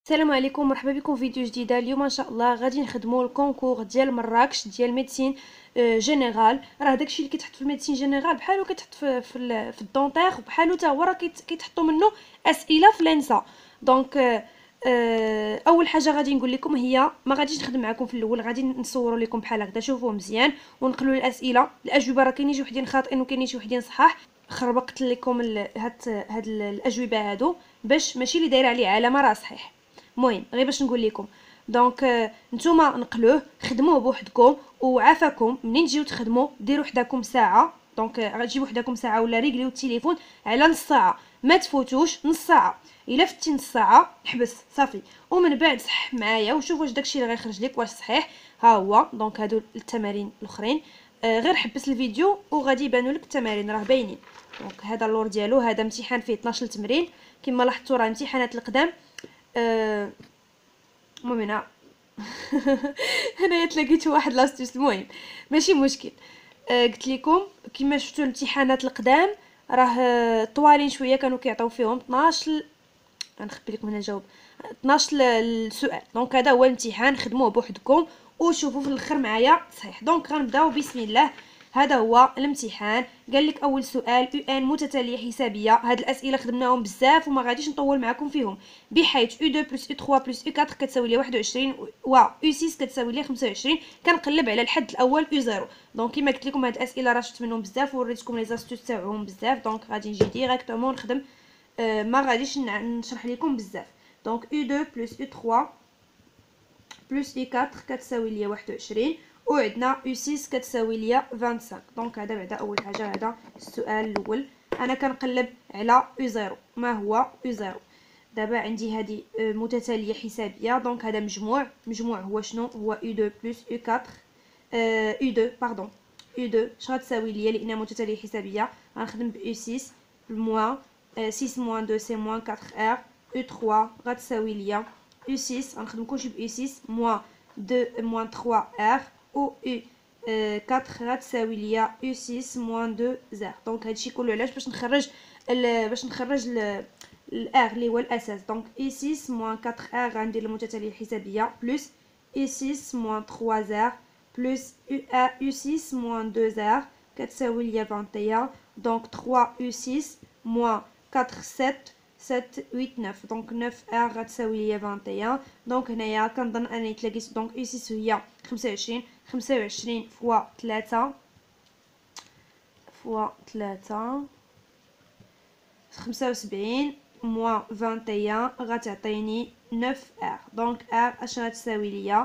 السلام عليكم، مرحبا بكم في فيديو جديده. اليوم ان شاء الله غادي نخدموا الكونكور ديال مراكش ديال ميديسين جينيرال. راه داكشي اللي كيتحط في الميديسين جينيرال بحالو كيتحط في الدونتير، وبحالو حتى هو راه كيتحطوا منه اسئله في لينسا. دونك اول حاجه غادي نقول لكم هي ما غاديش نخدم معكم في الاول، غادي نصوروا لكم بحال هكذا، شوفوه مزيان ونقلوا الاسئله. الاجوبه راه كاينين شي وحدين خاطئين وكاينين شي وحدين صحاح. خربقت لكم هاد الاجوبه هادو باش ماشي اللي دايره عليه علامه راه صحيح. المهم غير باش نقول لكم، دونك نتوما نقلوه خدموه بوحدكم، وعافاكم منين تجيو تخدموا ديروا حداكم ساعه. دونك غتجيبوا حداكم ساعه ولا ريغليو التليفون على نص ساعه، ما تفوتوش نص ساعه. الا فتي نص ساعه حبس صافي، ومن بعد صح معايا وشوف واش داكشي اللي غيخرج لك واش صحيح. ها هو دونك هادو التمارين الاخرين. غير حبس الفيديو وغادي يبانوا لك التمارين راه باينين. دونك هذا اللور ديالو، هذا امتحان فيه 12 تمرين كما لاحظتوا، راه امتحانات القدام. المهم هنا هنايا تلاقيت واحد لاستيس، المهم ماشي مشكل. قلت لكم كما شفتوا الامتحانات القدام راه طوالين شويه، كانوا كيعطيو فيهم 12 غنخبي لكم هنا الجواب 12 السؤال. دونك هذا هو الامتحان، خدموه بوحدكم وشوفوا في الاخر معايا صحيح. دونك غنبداو بسم الله. هذا هو الامتحان. قال لك اول سؤال يو ان متتاليه حسابيه. هاد الاسئله خدمناهم بزاف وما غاديش نطول معكم فيهم، بحيث يو 2 بلس يو 3 بلس يو 4 كتساوي لي 21 و يو 6 كتساوي لي 25. كنقلب على الحد الاول يو 0. دونك كما قلت لكم هاد الاسئله راه شفت منهم بزاف ووريتكم لي زاستوس تاعهم بزاف. دونك غادي نجي ديريكتومون نخدم، ما غاديش نشرح لكم بزاف. دونك U2 بلس U3 بلس U4 كتساوي ليا 21، وعندنا U6 كتساوي ليا 25. دونك هذا بعدا اول حاجه، هذا السؤال الاول. انا كنقلب على U0. ما هو U0؟ دابا عندي هذه متتاليه حسابيه. دونك هذا مجموع هو شنو؟ هو U2 بلس U4 U2 باردون U2 اش غتساوي ليا لانها متتاليه حسابيه؟ غنخدم ب U6 موان 6 موان 2 سي موان 4 R. U3 غتساوي ليا U6 غنخدم كلشي ب U6 موان 2 موان 3 R، و U4 غتساوي ليا U6 موان 2 زر. دونك هادشي كله علاش؟ باش نخرج الار اللي هو الاساس. دونك E6 موان 4 R غندير المتتاليه الحسابيه بلس E6 موان 3 زر بلس U6 موان 2 زر كتساوي ليا 21. دونك 3 U6 موان 4 7 8 9. دونك 9 R غتساوي ليا 21. دونك هنايا كنظن انني تلاقيت. دونك U6 هي 25 فوا 3 75 موان 21 غتعطيني 9 R. دونك R اش غتساوي ليا؟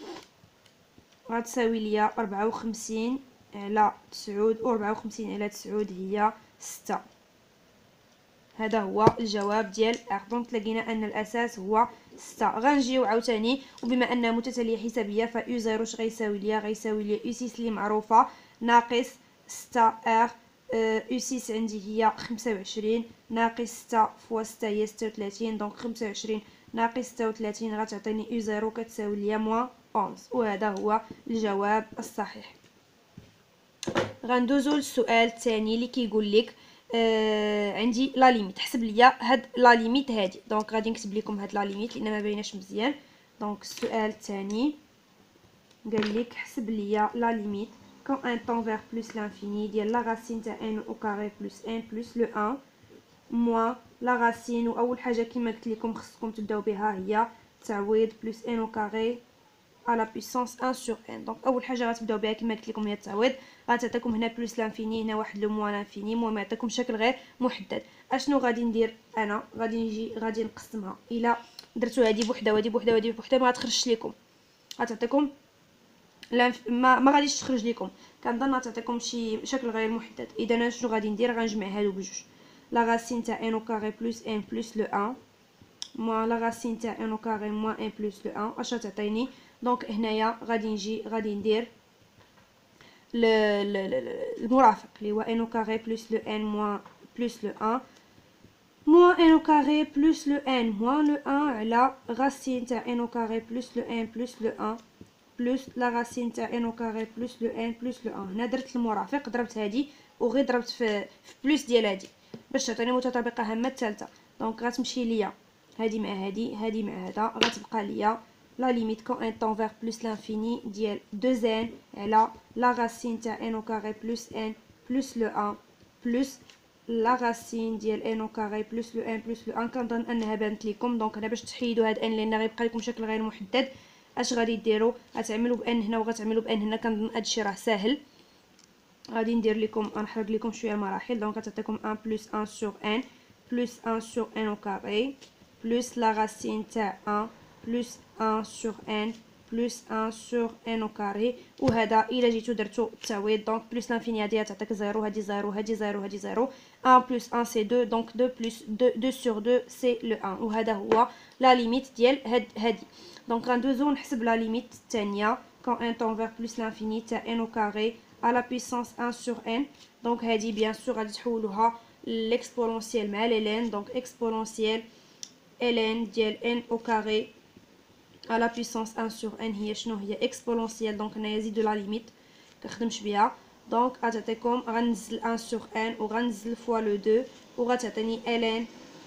غتساوي ليا 54 على 9، و 54 على 9 هي 6. هذا هو الجواب ديال ار. دونك لقينا ان الاساس هو 6. غنجيو عاوتاني، وبما انها متتاليه حسابيه فيو 0 اش غيساوي ليا؟ غيساوي ليا يو 6 اللي معروفه ناقص 6 ار. يو 6 عندي هي 25 ناقص 6 فوا 6 هي 36. دونك 25 ناقص 36 غتعطيني يو 0 كتساوي ليا موان 11، وهذا هو الجواب الصحيح. غندوزو للسؤال الثاني اللي كيقول لك عندي لا ليميت. حسب ليا هاد لا ليميت هادي. دونك غادي نكتب لكم هاد لا ليميت لان ما بايناش مزيان. دونك السؤال الثاني قال لك حسب ليا لا ليميت quand un tend vers plus l'infini ديال لا راسين تاع n au carré plus 1 plus le 1 moins لا راسين. واول حاجه كما قلت لكم خصكم تبداو بها هي تعويض plus n au carré à la puissance 1 sur n. دونك اول حاجه غتبداو بها كما قلت لكم هي التعويض. غتعطيكم هنا بلس لانفيني، هنا واحد لو موان لانفيني. المهم يعطيكم شكل غير محدد. اشنو غادي ندير انا؟ غادي نجي غادي نقسمها. الا درتو هادي بوحده وهادي بوحده وهادي بوحده ما غتخرجش لكم، غتعطيكم ما غاديش تخرج لكم. كنظن غتعطيكم شي شكل غير محدد. اذا انا شنو غادي ندير؟ غنجمع هادو بجوج. لا راسين تاع ان او كاري بلس ان بلس لو 1 موان لا راسين تاع ان او كاري موان ان بلس لو 1 اش غتعطيني؟ دونك هنايا غادي نجي غادي ندير المرافق اللي هو ان او كاري بلس لو ان موان بلس لو 1 موان ان او كاري بلس لو ان موان لو 1 على راسين تاع ان او كاري بلس لو ان بلس لو 1 بلس لا راسين تاع ان او كاري بلس لو ان بلس لو 1. هنا درت المرافق، ضربت هادي وغير ضربت في بلس ديال هادي باش تعطيني متطابقه هامه الثالثه. دونك غتمشي ليا هادي مع هادي، هادي مع هذا، غتبقى ليا لا ليميت كون ان طون فيغ بلس لانفيني ديال 2 n على لا راسين تاع ان او كاري بلس ان بلس لو 1 بلس لا راسين ديال ان او كاري بلس لو ان بلس لو 1. كنظن انها بانت لكم. دونك هنا باش تحيدوا هاد ان لان غيبقى لكم شكل غير محدد، اش غادي ديروا؟ غتعملوا بان هنا وغتعملوا بان هنا. كنظن هادشي راه ساهل. غادي ندير لكم، غنحرق لكم شويه المراحل. دونك غتعطيكم 1 بلس 1 سور ان بلس 1 سور ان او كاري بلس لا راسين تاع 1 بلس 1 سور ان بلس 1 سور ان او كاري. وهذا الا جيتو درتو التعويض دونك بلس لانفيني هادي تعطيك 0، هادي 0، هادي 0، هادي 0. 1 بلس 1 سي 2، دونك 2 بلس 2 سور 2 سي لو 1. وهذا هو لا ليميت ديال هادي. دونك غندوزو نحسب لا ليميت الثانيه كون ان طون فيغ بلس لانفيني تاع ان او كاري à la puissance 1 sur n. donc هذه bien sûr غادي تحولوها l'exponentielle مع ln. donc exponentielle ln ديال n au carré à la puissance 1 sur n هي شنو؟ هي exponentielle. donc هنايا زيدو لا ليميت كنخدمش بها. دونك غتعطيكم، غنزل 1 sur n وغنزل فوا لو 2 وغتعطيني ln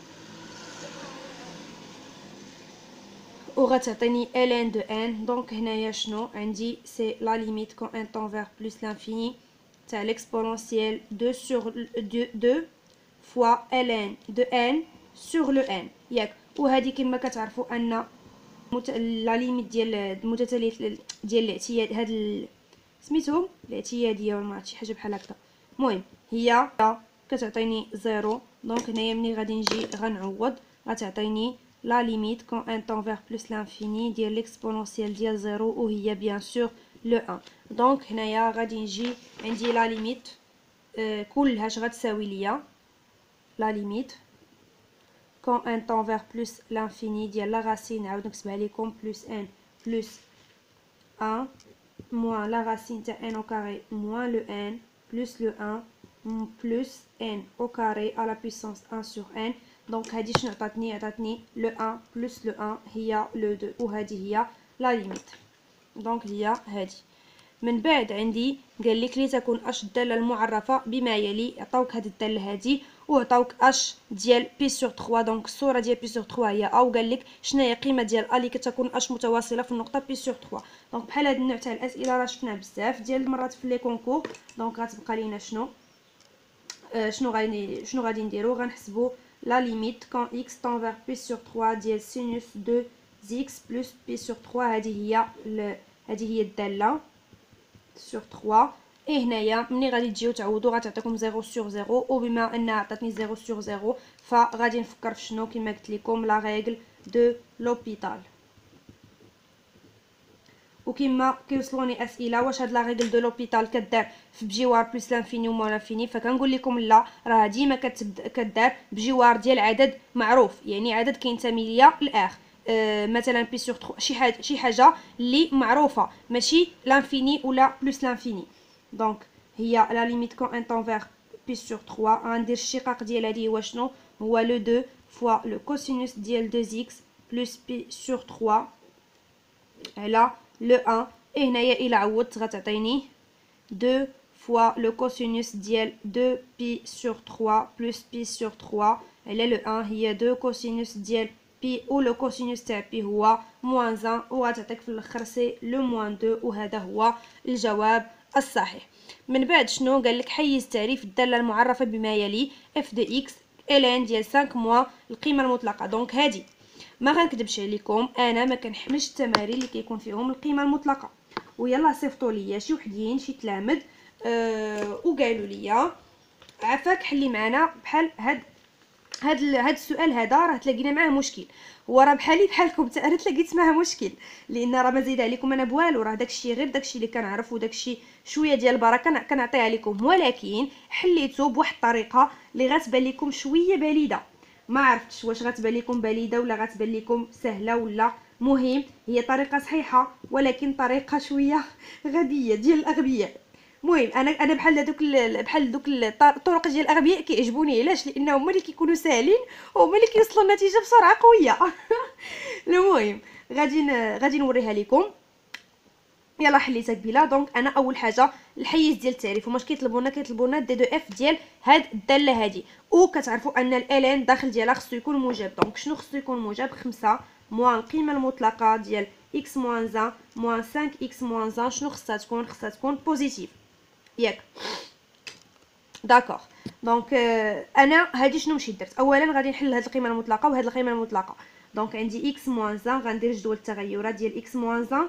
وغتعطيني ln de n. دونك هنايا شنو عندي؟ سي لا ليميت كون ان طون فيغ بلس لانفيني تاع l'exponentielle 2 sur 2 fois ln de n sur le n ياك. وهذه كما كتعرفوا ان لا ليميت ديال المتتاليات ديال الاعتياد هاد سميتهم الاعتياديه ولا ما شي حاجه بحال هكا. المهم هي كتعطيني 0. دونك هنايا ملي غادي نجي غنعوض غتعطيني لا ليميت كون ان طون فيغ بلس لانفيني ديال ليكسبونونسيال ديال 0 وهي بيان سور لو 1. دونك هنايا غادي نجي عندي لا ليميت كلها اش غتساوي ليا؟ لا ليميت كون ان طون فيغ بلس لانفيني ديال لا راسين، نعاود نكتبها لكم، بلس ان بلس 1 moins la racine de n au carré moins le n plus le 1 plus n au carré à la puissance 1 sur n. donc هادي شنو عطاتني؟ عطاتني le 1 plus le 1 هي le 2 وهادي هي la limite. donc هي هادي. من بعد عندي قال لك لتكون اش الداله المعرفه بما يلي. عطاوك هاد الداله هادي وعطاوك اش ديال بي سور 3. دونك الصوره ديال بي سور 3 هي او قال لك شنو هي القيمه ديال ا اللي كتكون اش متواصله في النقطه بي سور 3. دونك بحال هاد النوع تاع الاسئله راه شفناه بزاف ديال المرات في لي كونكور. دونك غتبقى لينا شنو شنو غادي نديرو؟ غنحسبوا لا ليميت كون اكس طون فيغ بي سور 3 ديال سينوس 2 زيكس بلس بي سور 3. هذه هي الداله sur 3. اي هنايا ملي غادي تجيو تعوضوا غتعطيكم 0 sur 0. وبما ان عطاتني 0 sur 0 فغادي نفكر في شنو؟ كما قلت لكم لا ريغل دو لوبيتال. وكما كيوصلوني اسئله واش هاد لا ريغل دو لوبيتال كدار في بجوار بلس لانفيني ومون لانفيني، فكنقول لكم لا، راه ديما كدار بجوار ديال عدد معروف، يعني عدد كينتمي ليا الاخ. مثلا بي سور 3 شي حاجه اللي معروفه ماشي لانفيني ولا بلس لانفيني. دونك هي لا ليميت كون ان طون فيغ بي سور 3. غندير الشقاق ديال هذه هو شنو؟ هو لو 2 فوا لو كوسينوس ديال 2 x بلس بي سور 3 على لو 1. اي هنايا الا عوضت غتعطيني 2 فوا لو كوسينوس ديال 2 بي سور 3 بلس بي سور 3 على لو 1 هي 2 كوسينوس ديال بي و لو كوسينوس تاع بي هو موان 1 وغتعطيك في الاخر سي لو موان 2 وهذا هو الجواب الصحيح. من بعد شنو قال لك؟ حيز تعريف الداله المعرفه بما يلي اف دو اكس الان ديال 5 موا القيمه المطلقه. دونك هذه ما غنكذبش عليكم انا ما كنحملش التمارين اللي كيكون فيهم القيمه المطلقه. ويلا صيفطوا ليا شي وحدين شي تلامذ وقالوا لي عافاك حلي معنا بحال هاد السؤال هذا راه تلاقينا معاه مشكل. هو راه بحالي بحالكم حتى انا تلاقيت معاه مشكل، لان راه ما زايد عليكم انا بوالو، راه داكشي غير داكشي اللي كنعرف وداكشي شويه ديال البركه كنعطيها لكم، ولكن حليته بواحد الطريقه اللي غتبان لكم شويه بليده. ما عرفتش واش غتبان لكم بليده ولا غتبان لكم سهله ولا، مهم هي طريقه صحيحه ولكن طريقه شويه غبيه ديال الاغبياء. المهم انا بحال دوك الطرق ديال الاغبياء كيعجبوني. علاش؟ لانه هما اللي كيكونوا ساهلين وهما اللي كيوصلوا النتيجه بسرعه قويه. المهم غادي نوريها لكم. يلا حليتها قبيله. دونك انا اول حاجه الحيز ديال التعريف، هما كيطلبونا دي دو اف ديال هاد الداله هادي، وكتعرفوا ان الالين الداخل ديالها خصو يكون موجب. دونك شنو خصو يكون موجب؟ 5 موان القيمه المطلقه ديال x موان 1 موان 5 x موان 1 شنو خصها تكون؟ خصها تكون بوزيتيف ياك. داكوغ. دونك انا هادي شنو مشيت درت؟ اولا غادي نحل هاد القيمه المطلقه وهاد القيمه المطلقه. دونك عندي x موان 1 غندير جدول التغيرات ديال x موان 1.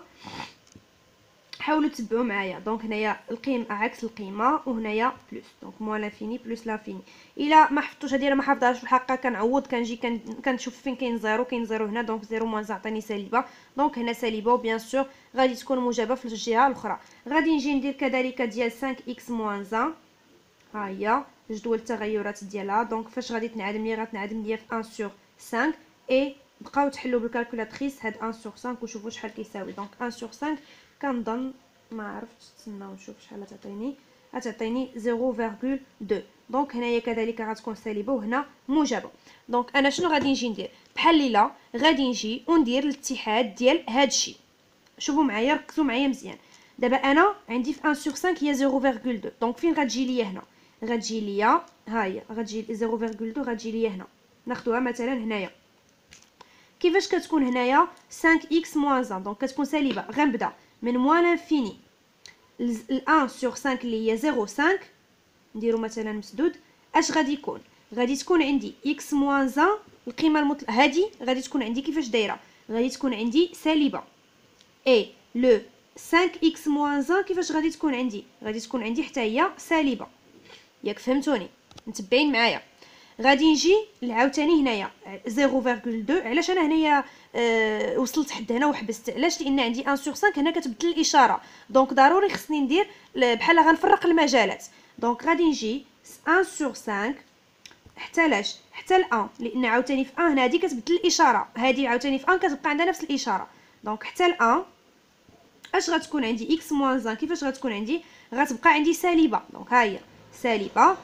حاولوا تتبعوا معايا. دونك هنايا القيمه عكس القيمه وهنايا بلس، دونك موان لانفيني بلس لانفيني. الا ما حفظتوش هادي راه ما حافظهاش في الحقيقه، كنعوض كنجي كنشوف فين كاين زيرو. كاين زيرو هنا، دونك زيرو موان عطاني سالبه، دونك هنا سالبه وبيان سور غادي تكون موجبه في الجهه الاخرى. غادي نجي ندير كذلك ديال 5 x موان 1. ها هي جدول التغيرات ديالها. دونك فاش غادي تنعدم لي؟ غتنعدم لي في 1 sur 5. اي بقاو تحلوا بالكالكولاتريس هاد 1 sur 5 وشوفوا شحال كيساوي. دونك 1 sur 5 كنظن ما عرفتش، نتسناو نشوف شحال غتعطيني. غتعطيني 0.2. دونك هنايا كذلك غتكون سالبه وهنا موجبه. دونك انا شنو غادي نجي ندير؟ بحال ليله غادي نجي وندير الاتحاد ديال هادشي. شوفوا معايا، ركزوا معايا مزيان. دابا انا عندي في 1 sur 5 هي 0.2. دونك فين غتجي ليا هنا؟ غتجي ليا ها هي، غتجي 0.2 غتجي ليا هنا. ناخذوها مثلا هنايا. كيفاش كتكون هنايا 5x موان 1؟ دونك كتكون سالبه. غنبدا من موان لانفيني ل 1 sur 5 اللي هي 0.5. نديرو مثلا مسدود. اش غادي يكون؟ غادي تكون عندي x موان 1 القيمه المطلقه هادي غادي تكون عندي كيفاش دايره؟ غادي تكون عندي سالبه. اي لو 5x موان 1 كيفاش غادي تكون عندي؟ غادي تكون عندي حتى هي سالبه. ياك فهمتوني؟ متبعين معايا؟ غادي نجي عاوتاني هنايا 0.2. علاش انا هنايا وصلت حد هنا وحبست؟ علاش؟ لان عندي 1 sur 5 هنا كتبدل الاشاره. دونك ضروري خصني ندير بحال غنفرق المجالات. دونك غادي نجي 1 sur 5 حتى لاش؟ حتى ل 1، لان عاوتاني في 1 هنا هادي كتبدل الاشاره، هادي عاوتاني في 1 كتبقى عندها نفس الاشاره. دونك حتى ل 1 اش غتكون عندي؟ x موان 1 كيفاش غتكون عندي؟ غتبقى عندي سالبه. دونك ها هي سالبه.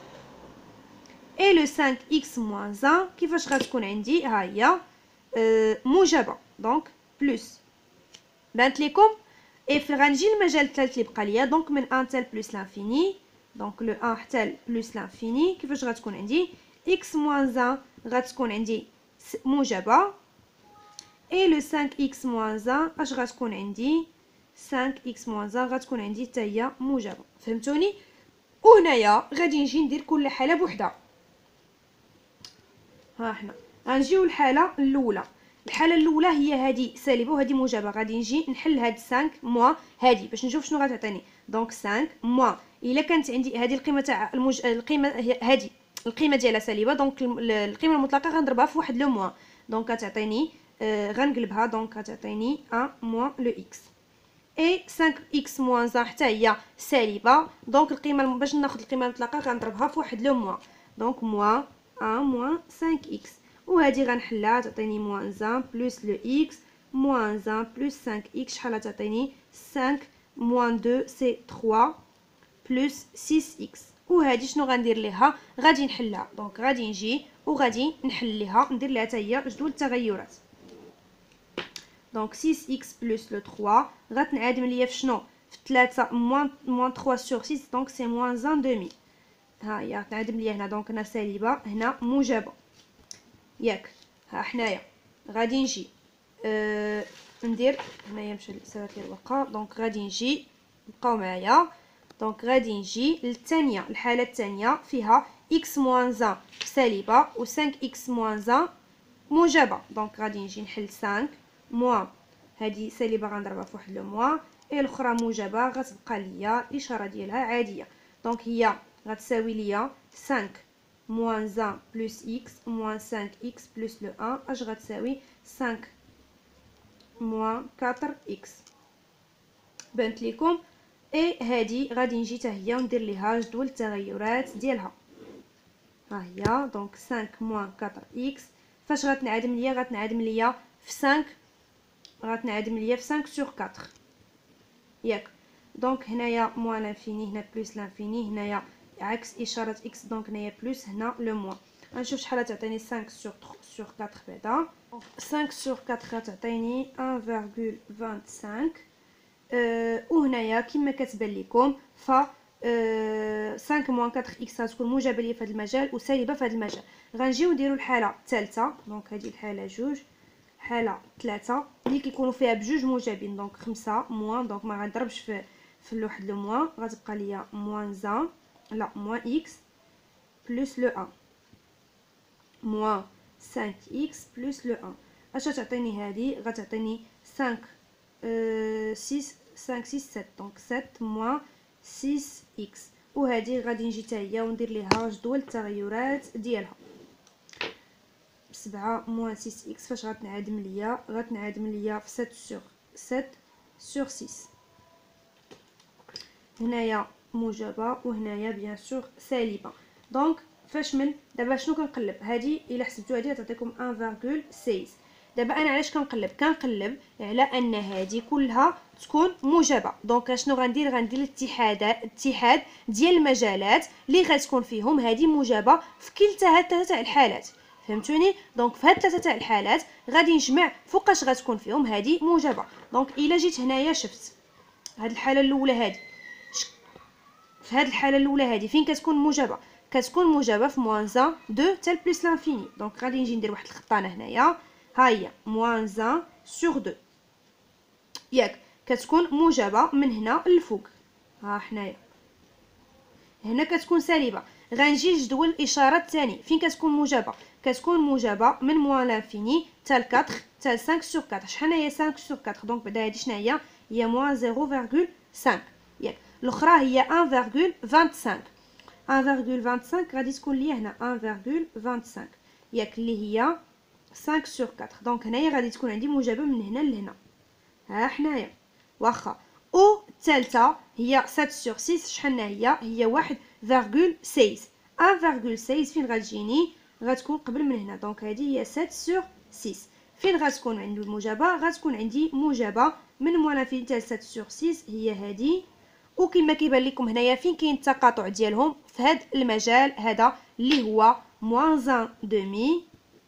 اي لو 5x موان 1 كيفاش غتكون عندي؟ ها هي موجبه. دونك بلس. بانت ليكم؟ اي غنجي المجال الثالث اللي بقى ليا. دونك من 1 حتى بلس لانفيني. دونك لو 1 حتى بلس لانفيني كيفاش غتكون عندي؟ x موان 1 غتكون عندي موجبه. اي لو 5x موان 1 اش غتكون عندي؟ 5x موان 1 غتكون عندي حتى هي موجبه. فهمتوني؟ وهنايا غادي نجي ندير كل حاله بوحدها. ها حنا غنجيو الحاله الاولى. الحاله الاولى هي هذه سالبه وهذه موجبه. غادي نجي نحل هاد 5 موان هذه باش نشوف شنو غتعطيني. دونك 5 موان الا كانت عندي هذه القيمه تاع القيمه هذه القيمه ديالها سالبه، دونك القيمه المطلقه غنضربها في واحد لو موان. دونك غتعطيني غنقلبها. دونك غتعطيني 1 موان لو اكس. اي 5x موان 1 حتى هي سالبه. دونك القيمه باش ناخذ القيمه المطلقه غنضربها في واحد لو موان. دونك موان 1 موان 5x. وهذه غنحلها تعطيني موان 1 بلس لو x موان 1 بلس 5x شحال تعطيني؟ 5 موان 2 سي 3 بلس 6x. وهذه شنو غندير ليها؟ غادي نحلها. دونك غادي نجي وغادي نحل ليها، ندير لها حتى هي جدول التغيرات. دونك 6x بلس لو 3 غتنعدم ليا في شنو؟ في 3 موان 3 sur 6. دونك سي موان 1 دومي. ها هي غتنعدم ليا هنا. دونك هنا سالبه هنا موجبه ياك. ها حنايا غادي نجي ندير هنايا مشى سالات لي الورقه. دونك غادي نجي بقاو معايا. دونك غادي نجي للثانيه. الحاله الثانيه فيها x موان 1 سالبه و 5x موان 1 موجبه. دونك غادي نجي نحل 5 موان هذه سالبه غنضربها في واحد لو موان، اي الاخرى موجبه غتبقى ليا الاشاره ديالها عاديه. دونك هي غتساوي ليا 5 موان 1 بلس x موان 5x بلس لو 1 اش غتساوي 5 موان 4x. بانت لكم؟ اي هذه غادي نجي حتى هي وندير ليها جدول التغيرات ديالها. ها هي دونك 5 موان 4x فاش غتنعدم ليا؟ غتنعدم ليا في 5 غتنعدم ليا في 5 sur 4 ياك. دونك هنايا موان لانفيني هنا بلس لانفيني هنايا عكس اشاره اكس. دونك هنايا بلس هنا لو موان. غنشوف شحال تعطيني 5 sur 4 بعدا. 5 sur 4 غتعطيني 1.25 وهنايا كما كتبان لكم ف 5 موان 4 اكس غتكون موجبه ليا في هذا المجال وسالبه في هذا المجال. غنجيو نديرو الحاله الثالثه، دونك هذه الحاله جوج، حاله ثلاثه اللي كيكونوا فيها بجوج موجبين، دونك 5 موان، دونك ما غنضربش في الواحد لو موان، غتبقى ليا موان 1 لا موان اكس بلس لو 1 موان 5 اكس بلس لو 1. اش تعطيني هذه؟ غتعطيني 5 6 5 6 7، دونك 7 موان 6 اكس. وهذه غادي نجي حتى هي وندير ليها جدول التغيرات ديالها. 7 موان 6 اكس فاش غتنعدم ليا؟ غتنعدم ليا في 7 سور 7 سور 6. هنايا موجبه وهنايا بيان سور سالبه. دونك فاش من دابا شنو كنقلب؟ هذه الا حسبتو هذه تعطيكم 1.16. دابا انا علاش كنقلب على ان هذه كلها تكون موجبه. دونك شنو غندير؟ غندير الاتحاد ديال المجالات اللي غتكون فيهم هذه موجبه في كلتا هاد الثلاثه تاع الحالات. فهمتوني؟ دونك في هاد الثلاثه تاع الحالات غادي نجمع فوقاش غتكون فيهم هذه موجبه. دونك الا جيت هنايا شفت هاد الحاله الاولى هذه، في هاد الحاله الاولى هذه فين كتكون موجبه؟ كتكون موجبه في موان 1 2 حتى بلس لانفيني. دونك غادي نجي ندير واحد الخطانه هنايا، ها هي موان 1 سور 2 ياك، كتكون موجبه من هنا للفوق. ها حنايا هنا كتكون سالبه. غنجي لجدول الاشارات الثاني فين كتكون موجبه؟ كتكون موجبه من موان لانفيني حتى 4 حتى 5 سور 4. شحال هي 5 سور 4؟ دونك بعدا هذه شناهي؟ هي موان 0.5 ياك. الاخرى هي 1.25. 1.25 غادي تكون ليا هنا 1.25 ياك اللي هي 5 سور 4. دونك هنايا غادي تكون عندي موجبه من هنا لهنا. ها حنايا واخا. او الثالثه هي 7 سور 6. شحال هي 1.6. 1.6 فين غتجيني؟ غتكون قبل من هنا. دونك هذه هي 7 سور 6. فين غتكون عندي الموجبه؟ غتكون عندي موجبه من موان فين حتى 7 سور 6 هي هذه. وكما كيبان لكم هنايا فين كاين التقاطع ديالهم في هذا المجال هذا اللي هو موان 1 دومي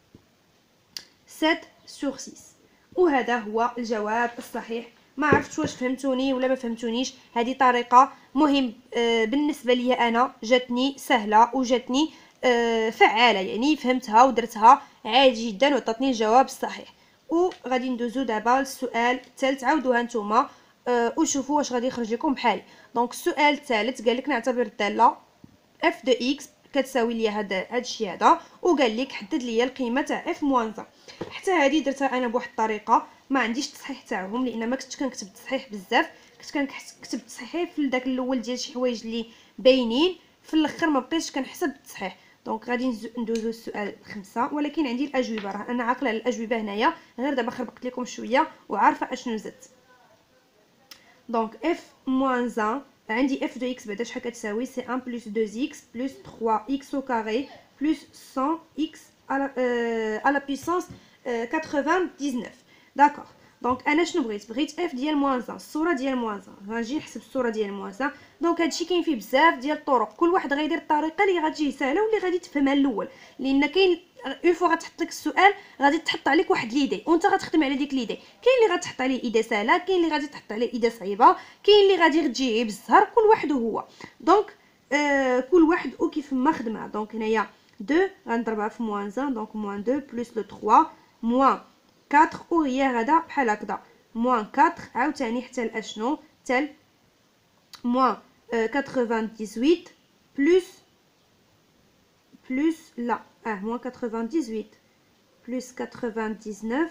7 سور 6. وهذا هو الجواب الصحيح. ما عرفتش واش فهمتوني ولا ما فهمتونيش. هذه طريقه مهم بالنسبه لي انا، جاتني سهله وجاتني فعاله، يعني فهمتها ودرتها عادي جدا وعطاتني الجواب الصحيح. وغادي ندوزو دابا للسؤال الثالث، عاودوها نتوما وشوفوا واش غادي يخرج لكم بحالي. دونك السؤال الثالث قال لك نعتبر الداله اف دو اكس كتساوي ليا هذا الشيء هذا، وقال لك حدد ليا القيمه تاع اف موان 1. حتى هذه درتها انا بواحد الطريقه ما عنديش تصحيح تاعهم، لان ما كنتش كنكتب تصحيح بزاف، كنت كنكتب تصحيح في داك الاول ديال شي حوايج اللي باينين، في الاخر ما بقيتش كنحسب التصحيح. دونك غادي ندوزو السؤال 5، ولكن عندي الاجوبه، راه انا عاقله على الاجوبه هنايا، غير دابا خربقت لكم شويه وعارفه اشنو زدت. دونك اف موان 1 عندي اف دو اكس بعدا شحال كتساوي؟ سي 1 بلس 2 اكس بلس 3 اكس او كاري بلس 100 اكس على بيسونس 99. داكوغ. دونك انا شنو بغيت اف ديال موان 1، الصوره ديال موان 1. غنجي نحسب الصوره ديال موان 1. دونك هادشي كاين فيه بزاف ديال الطرق، كل واحد غيدير الطريقه اللي غتجيه سهله واللي غادي تفهمها الاول، لان كاين اون فوا غتحط لك السؤال غادي تحط عليك واحد ليدي وانت غتخدم على ديك ليدي. كاين اللي غتحط عليه ايده سهله، كاين اللي غادي تحط عليه ايده صعيبه، كاين اللي غادي تجيه بالزهر، كل واحد هو. دونك كل واحد وكيف ما خدمها. دونك هنايا 2 غنضربها في موان 1، دونك موان 2 بلس لو 3 موان 4 وهي غدا بحال هكذا موان 4 عاوتاني حتى لاشنو حتى موان 98 بلس لا موان 98 بلس 99.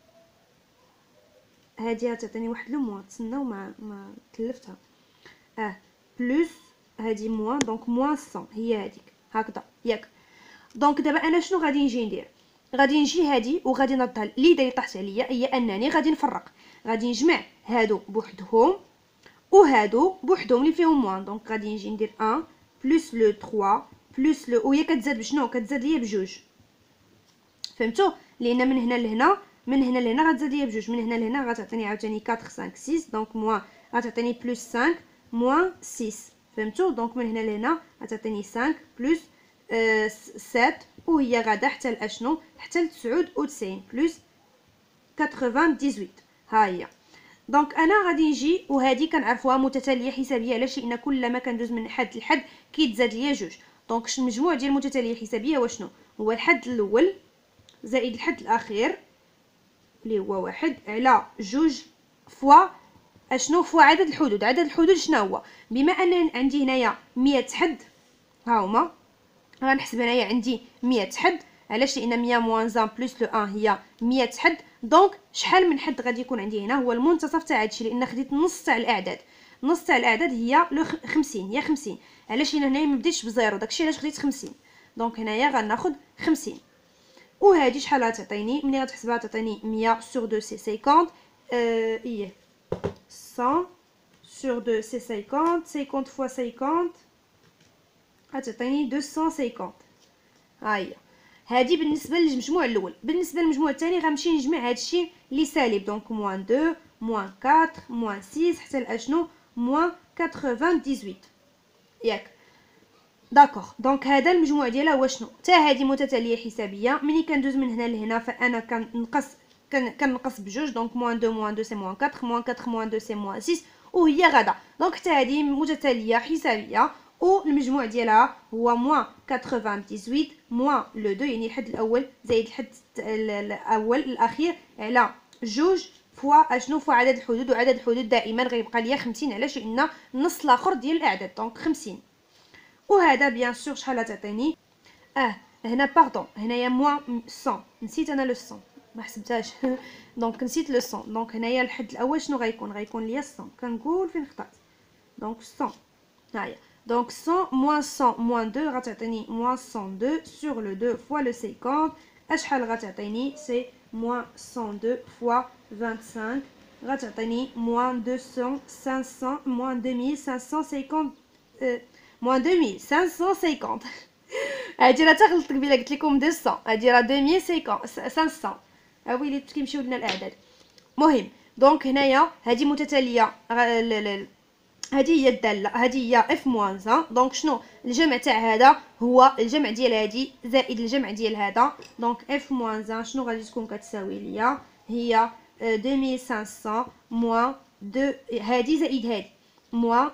هادي غتعطيني واحد لو موان، تسناو ما تلفتها. بلس هادي موان، دونك موان 100 هي هذيك هكذا ياك. دونك دابا انا شنو غادي نجي ندير؟ غادي نجي هادي وغادي نرد ليدي اللي طاحت عليا، هي انني غادي نفرق، غادي نجمع هادو بوحدهم وهادو بوحدهم اللي فيهم موان. دونك غادي نجي ندير 1 بلس لو 3 بلس لو، وهي كتزاد بشنو؟ كتزاد ليا بجوج. فهمتوا؟ لان من هنا لهنا غتزاد ليا بجوج، من هنا لهنا غتعطيني عاوتاني 4 5 6، دونك موان غتعطيني بلس 5 موان 6. فهمتوا؟ دونك من هنا لهنا غتعطيني 5 بلس 7 وهي غادا حتى لاشنو؟ حتى ل 99 بلس 98. ها هي. دونك انا غادي نجي وهذه كنعرفوها متتاليه حسابيه، علاش؟ لان كلما كندوز من حد لحد كيتزاد ليا جوج. دونك المجموع ديال المتتاليه الحسابيه هو شنو؟ هو الحد الاول زائد الحد الاخير اللي هو واحد على جوج فوا اشنو؟ فوا عدد الحدود. عدد الحدود شنو هو؟ بما ان عندي هنايا 100 حد، ها هما غنحسب هنايا عندي 100 حد. علاش؟ لان 100 موان 1 بلس لو 1 هي 100 حد. دونك شحال من حد غادي يكون عندي هنا؟ هو المنتصف تاع هادشي، لان خديت نص تاع الاعداد. نص تاع الاعداد هي 50، هي 50. علاش؟ لان هنايا ما بديتش بزيرو، داكشي علاش خديت 50. دونك هنايا غناخذ 50. وهادي شحال غتعطيني؟ ملي غتحسبها تعطيني 100 sur 2 سي 50. ايه 100 sur 2 سي 50. 50 fois 50 غتعطيني 250. ها هي هادي بالنسبه للمجموع الاول. بالنسبه للمجموع الثاني غنمشي نجمع هادشي اللي سالب. دونك موان 2 موان 4 موان 6 حتى لاشنو؟ موان 98. ياك داكوغ. دونك هذا المجموع ديالها هو شنو؟ حتى هذه متتاليه حسابيه. ملي كندوز من هنا لهنا فانا كنقص بجوج. دونك موان 2 موان 2 سي موان 4 موان 4 موان 2 سي موان 6 وهي غدا. دونك حتى هذه متتاليه حسابيه والمجموع ديالها هو موان 98 موان لو 2 يعني الحد الاول زائد الحد الاول الاخير على جوج فوا اشنو؟ فوا عدد الحدود. وعدد الحدود دائما غيبقى ليا 50. علاش؟ لان النص الاخر ديال الاعداد. دونك 50. وهذا بيان سور شحال تعطيني؟ هنا باردون هنايا موان 100. نسيت انا لو 100 ما حسبتهاش. دونك نسيت لو 100. دونك هنايا الحد الاول شنو غيكون ليا 100. كنقول فين خطات. دونك 100 هاهي. دونك 100 موان 100 موان 2 غتعطيني موان 102 سور لو 2 فوا لو 50. اشحال غتعطيني؟ سي موان 102 فوا 25 غتعطيني موان 200 500 موان 2550 موان 2550. هادي راه تغلطت قبيله قلت لكم 200. هادي راه 2500. ويلي كيمشيو لنا الاعداد. مهم دونك هنايا هادي متتاليه. هذه هي الداله، هذه هي اف موان 1. دونك شنو الجمع تاع هذا؟ هو الجمع ديال هذه زائد الجمع ديال هذا. دونك اف موان 1 شنو غادي تكون كتساوي ليا؟ هي 2500 موان 2 هذه زائد هذه موان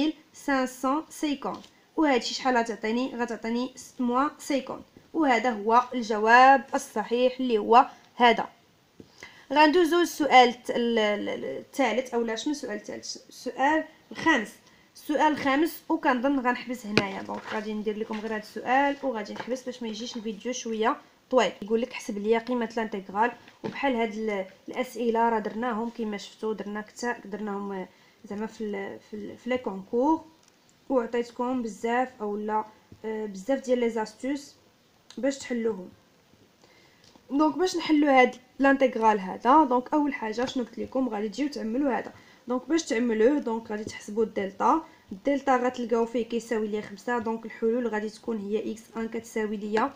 2550. وهادشي شحال غتعطيني؟ غتعطيني موان 50. وهذا هو الجواب الصحيح اللي هو هذا. غندوزو السؤال الثالث او لا شنو السؤال الثالث؟ السؤال الخامس. السؤال الخامس وكنظن غنحبس هنايا. دونك غادي ندير لكم غير هذا السؤال وغادي نحبس باش ما يجيش الفيديو شويه طويل. يقول لك حسب ليا قيمه الانتغرال. وبحال هاد الاسئله راه درناهم كما شفتوا، درناهم زعما في لي كونكور وعطيتكم بزاف اولا بزاف ديال لي زاستوس باش تحلوهم. دونك باش نحلو هاد الانتغرال هذا، دونك اول حاجه شنو قلت لكم؟ غادي تجيو تعملوا هذا. دونك باش تعملوه دونك غادي تحسبوا الدلتا. الدلتا غتلقاو فيه كيساوي ليا 5. دونك الحلول غادي تكون هي x1 كتساوي ليا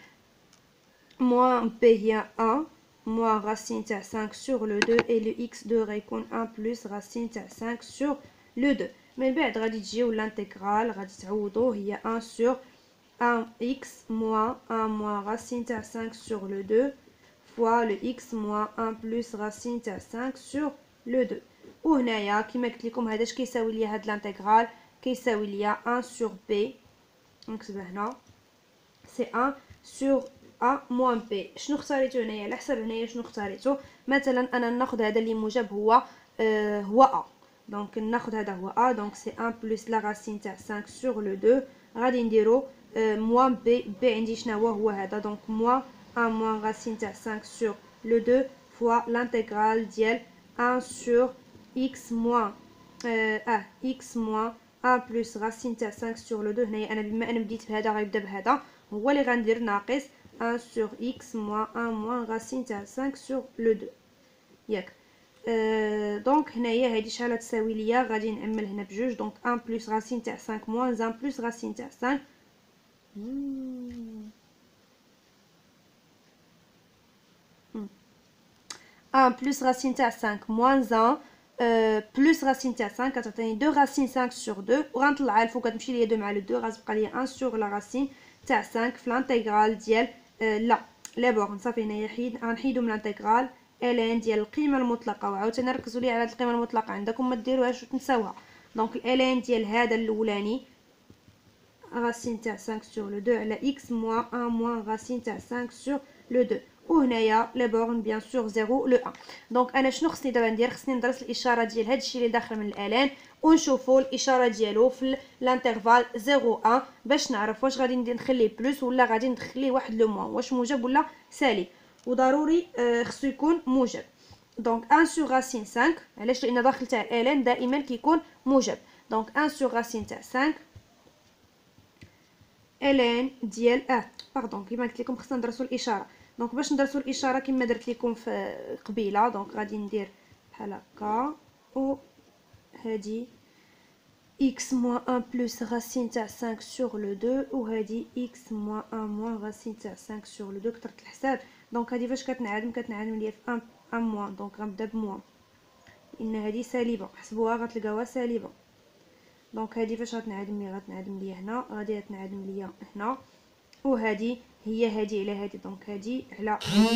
موان b هي 1 موان راسين تاع 5 سور لو 2 اي لو x2 غيكون 1 بلس راسين تاع 5 سور لو 2. من بعد غادي تجيو لانتغرال غادي تعوضوا هي 1 سور 1x moins 1 moins racine تاع 5 sur le 2 fois le x moins 1 plus racine تاع 5 sur le 2. وهنايا كما قلت لكم هذا اش كيساوي ليا هاد الانتغرال؟ كيساوي ليا 1 sur b. نكتبها هنا سي 1 sur a moins b. شنو اختاريتو هنايا؟ على حسب هنايا شنو اختاريتو. مثلا انا ناخذ هذا اللي موجب هو a. دونك ناخذ هذا هو a. دونك سي 1 plus la racine تاع 5 sur le 2. غادي نديرو موان b عندي شنو هو هذا. دونك موان 1 موان راسين تاع 5 سور لو 2 فوا لانتغرال ديال 1 سور x موان x موان 1 بلس راسين تاع 5 سور لو 2. هنايا انا بما انا بديت بهذا غيبدا بهذا هو اللي غندير ناقص 1 سور x موان 1 موان راسين تاع 5 سور لو 2. ياك دونك هنايا هادي شحال تساوي ليا؟ غادي نعمل هنا بجوج. دونك 1 بلس راسين تاع 5 موان 1 بلس راسين تاع 5 1 بلس راسين تاع 5 موان 1 بلس راسين تاع 5 كتعطيني 2 راسين 5 سور 2 وغنطلعها الفوق كتمشي ليا 2 مع 2 غتبقى ليا 1 سور لا راسين تاع 5 في لانتغرال ديال لا لي بورن. صافي هنايا غنحيدو من لانتغرال ln ديال القيمه المطلقه، وعاوتاني ركزوا لي على هاد القيمه المطلقه عندكم ما ديروهاش وتنساوها. دونك ln ديال هذا الاولاني racine تاع 5 sur le 2 على x moins 1 moins racine تاع 5 sur le 2. وهنايا لي بورن بيان سور 0 لو 1. دونك انا شنو خصني دابا ندير؟ خصني ندرس الاشاره ديال هادشي اللي داخل من الالان ونشوفوا الاشاره ديالو في الانترفال 0 1 باش نعرف واش غادي نخليه بلس ولا غادي نخليه واحد لو موان، واش موجب ولا سالب. وضروري خصو يكون موجب. دونك 1 sur racine 5. علاش؟ لان داخل تاع الالان دائما كيكون موجب. دونك 1 sur racine تاع 5 ln ديال باردون كيما قلت لكم خصنا ندرسوا الاشاره. دونك باش ندرسوا الاشاره كما درت لكم في قبيله، دونك غادي ندير بحال هكا و هادي x moins 1 plus racine تاع 5 sur le 2 وهادي x moins 1 moins racine تاع 5 sur le 2. كثرت الحساب. دونك هادي فاش كتنعدم ليا في 1 موان، دونك غنبدا بموان لان هادي سالبه، حسبوها غتلقاوها سالبه. دونك هادي فاش غتنعدم ليا هنا، غادي تنعدم ليا هنا، وهادي هي هادي على هادي. دونك هادي على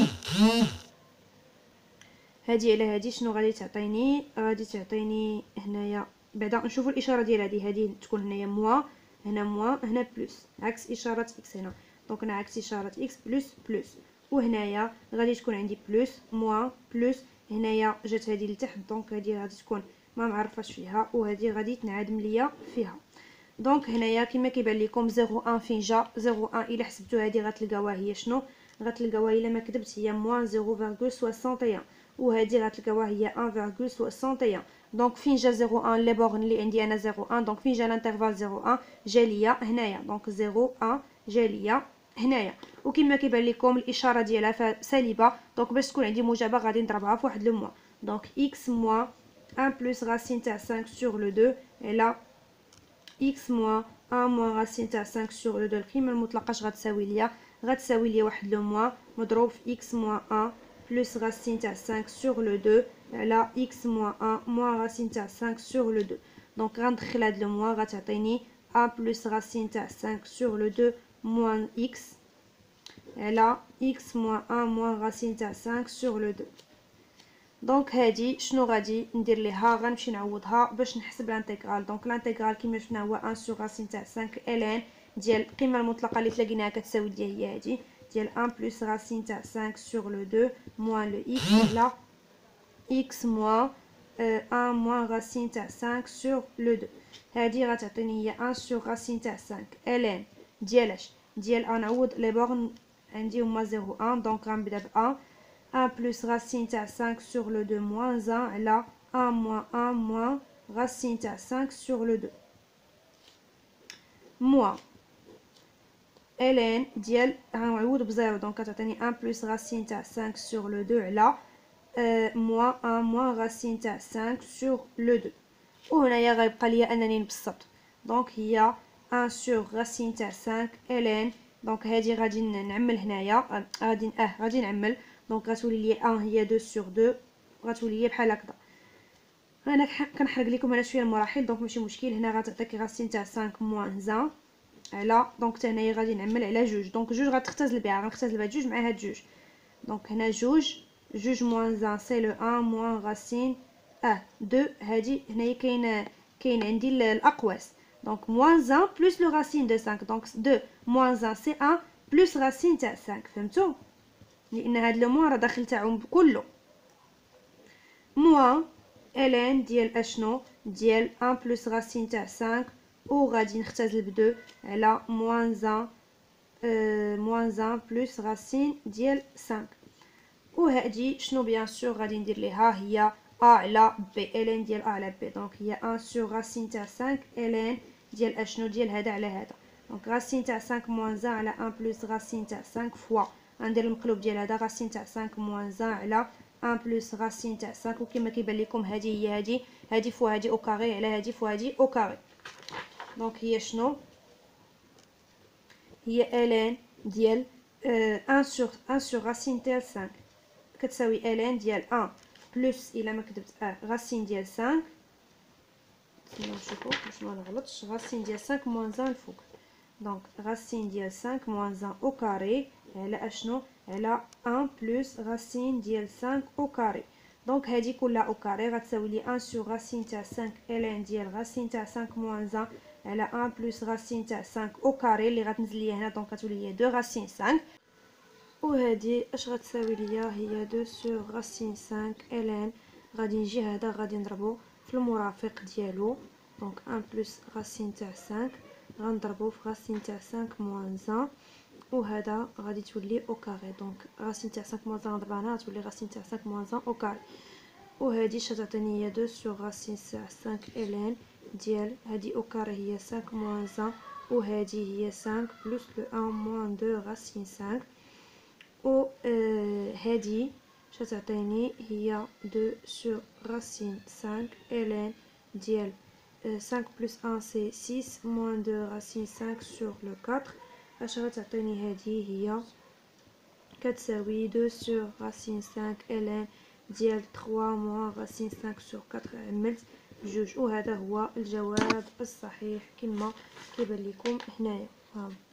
هادي على هادي شنو غادي تعطيني؟ غادي تعطيني هنايا بعدا نشوفوا الاشاره ديال هادي تكون هنايا موان، هنا موان، هنا بلس، عكس اشاره اكس هنا. دونك انا عكس اشاره اكس بلس بلس، وهنايا غادي تكون عندي بلس موان بلس، هنايا جات هادي لتحت دونك هادي غادي تكون ما معرفاش فيها، وهادي غادي تنعدم ليا فيها. دونك هنايا كما كيبان لكم 0 فين جا 0 الا حسبتو هادي غتلقاوها هي شنو؟ غتلقاوها الا ما كذبت هي موان 0.61، وهادي غتلقاوها هي 1.61. دونك فين جا 0 لي بورن اللي عندي انا 0 دونك فين جا الانترفال 0 جا ليا هنايا. دونك 0 جا ليا هنايا، وكما كيبان لكم الاشاره ديالها سالبه. دونك باش تكون عندي موجبه غادي نضربها في واحد لو موان. دونك x moins 1 plus racine تاع 5 sur le 2 على x moins 1 moins racine تاع 5 sur le 2. القيمه المطلقه اش غتساوي ليا؟ غتساوي ليا واحد لو موان مضروب في x moins 1 plus racine تاع 5 sur le 2 على x moins 1 moins racine تاع 5 sur le 2. دونك غندخل هاد لو موان غتعطيني 1 plus racine تاع 5 sur le 2 moins x على x moins 1 moins racine تاع 5 sur le 2. دونك هادي شنو غادي ندير ليها؟ غنمشي نعوضها باش نحسب الانتيغرال. دونك الانتيغرال كما شفنا هو 1 sur racine تاع 5 ln ديال القيمه المطلقه اللي تلاقيناها كتساوي ليا هي هادي ديال 1 plus racine تاع 5 sur le 2 moins le x على x moins 1 moins racine تاع 5 sur le 2. هادي غتعطيني هي 1 sur racine تاع 5 ln ديالاش؟ ديال نعوض لي بورن عندي هما 0 دونك غنبدا ب 1 plus racine تاع 5 sur le 2 moins 1 على 1 moins 1 moins racine تاع 5 sur le 2 moins ln ديال غنعوض بزيرو. دونك كتعطيني 1 plus racine تاع 5 sur le 2 على moins 1 moins racine تاع 5 sur le 2. وهنايا غيبقى ليا انني نبسط. دونك هي 1 sur racine تاع 5 ln. دونك هادي غادي نعمل هنايا غادي نعمل. دونك غتولي لي 1 هي 2 sur 2 غتولي لي بحال هكذا. انا كنحرق لكم انا شويه المراحل دونك ماشي مشكل. هنا غتعطيك راسين تاع 5 موان 1 على دونك حتى هنايا غادي نعمل على جوج. دونك جوج غتختزل بها، غنختزل بها جوج مع هاد جوج. دونك هنا جوج موان 1 سي لو 1 موان راسين 2. هادي هنايا كاين عندي الاقواس. دونك موان 1 بلس لو راسين دو 5. دونك 2 موان 1 سي 1 بلس راسين تاع 5. فهمتوا؟ لان هاد لو موان راه داخل تاعهم كله. موان ln ديال اشنو؟ ديال 1 بلس راسين تاع 5 وغادي نختزل ب 2 على موان 1 بلس راسين ديال 5. وهادي شنو بيان سور غادي ندير ليها؟ هي ا على بي. ln ديال ا على بي دونك هي 1 سور راسين تاع 5 ln ديال اشنو؟ ديال هذا على هذا. دونك راسين تاع 5 موان 1 على 1 بلس راسين تاع 5 فوا غندير المقلوب ديال هذا راسين تاع 5 موان 1 على 1 بلس راسين تاع 5. وكما كيبان لكم هذه هي هذه فوا هذه او كاري على هذه فوا هذه او كاري. دونك هي شنو؟ هي ln ديال 1 sur راسين تاع 5 كتساوي ln ديال 1 بلس الا ما كتبت راسين ديال 5. نشوفوا باش ما نغلطش. راسين ديال 5 موان 1 الفوق. دونك راسين ديال 5 موان 1 او كاري على اشنو؟ على 1 بلس راسين ديال 5 او كاري. دونك هادي كلها او كاري غتساوي لي 1 سور راسين تاع 5 الان ديال راسين تاع 5 موان 1 على 1 بلس راسين تاع 5 او كاري اللي غتنزل ليا هنا. دونك غتولي ليا 2 راسين 5. وهادي اش غتساوي ليا هي 2 سور راسين 5 الان. غادي نجي هذا غادي نضربو في المرافق ديالو. دونك 1 بلس راسين تاع 5 غنضربو في راسين تاع 5 موان 1 وهذا غادي تولي او كاري. دونك راسين تاع 5 موان 1 نضربها هنا غتولي راسين تاع 5 موان 1 او كاري. وهادي غتعطيني هي 2 سور راسين تاع 5 الان ديال هادي او كاري هي 5 موان 1 وهادي هي 5 بلس لو 1 موان 2 راسين 5 و هادي غتعطيني هي 2 سور راسين 5 الان ديال 5 بلس 1 سي 6 موان 2 راسين 5 سور لو 4. اش غتعطيني هادي هي كتساوي 2 سور راسين 5 الان ديال 3 موان راسين 5 سور 4. عملت بجوج وهذا هو الجواب الصحيح كما كيبان لكم هنايا.